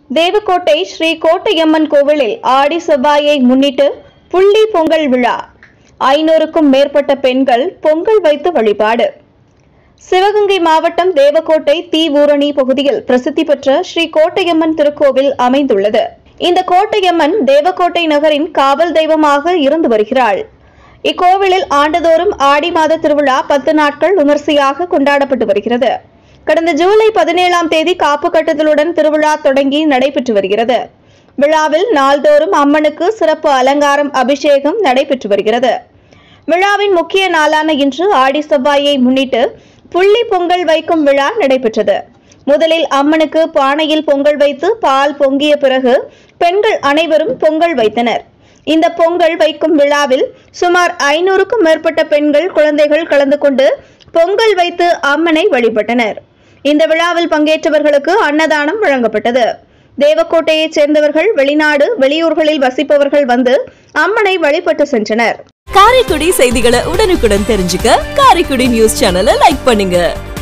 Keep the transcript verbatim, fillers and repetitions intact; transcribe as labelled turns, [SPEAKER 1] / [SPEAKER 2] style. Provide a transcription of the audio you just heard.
[SPEAKER 1] தேவக்கோட்டை ஸ்ரீ கோட்டையம்மன் கோவிலில் ஆடி செவ்வாயை முன்னிட்டு புள்ளி பொங்கல் விழா. ஐநூறுக்கும் மேற்பட்ட பெண்கள் பொங்கல் வைத்து வழிபாடு. சிவகங்கை மாவட்டம் தேவக்கோட்டை தீவூரணி பகுதியில் பிரசித்தி பெற்ற ஸ்ரீ கோட்டையம்மன் திருக்கோவில் அமைந்துள்ளது. இந்த கோட்டையம்மன் தேவக்கோட்டை நகரின் காவல் தெய்வமாக இருந்து வருகிறாள். இக்கோவிலில் ஆண்டுதோறும் ஆடி மாத திருவிழா பத்து நாட்கள் விமர்சையாக கொண்டாடப்பட்டு வருகிறது. கடந்த ஜூலை பதினேழாம் தேதி காப்பு கட்டுதலுடன் திருவிழா தொடங்கி நடைபெற்று வருகிறது. விழாவில் நாள்தோறும் அம்மனுக்கு சிறப்பு அலங்காரம், அபிஷேகம் நடைபெற்று வருகிறது. விழாவின் முக்கிய நாளான இன்று ஆடி செவ்வாயை முன்னிட்டு புள்ளி பொங்கல் வைக்கும் விழா நடைபெற்றது. முதலில் அம்மனுக்கு பானையில் பொங்கல் வைத்து பால் பொங்கிய பிறகு பெண்கள் அனைவரும் பொங்கல் வைத்தனர். இந்த பொங்கல் வைக்கும் விழாவில் சுமார் ஐநூறுக்கும் மேற்பட்ட பெண்கள், குழந்தைகள் கலந்து கொண்டு பொங்கல் வைத்து அம்மனை வழிபட்டனர். இந்த விழாவில் பங்கேற்றவர்களுக்கு அன்னதானம் வழங்கப்பட்டது. தேவக்கோட்டையைச் சேர்ந்தவர்கள், வெளிநாடு, வெளியூர்களில் வசிப்பவர்கள் வந்து அம்மனை வழிபட்டு சென்றனர்.
[SPEAKER 2] காரைக்குடி செய்திகளை உடனுக்குடன் தெரிஞ்சுக்க காரைக்குடி நியூஸ் சேனலை லைக் பண்ணுங்க.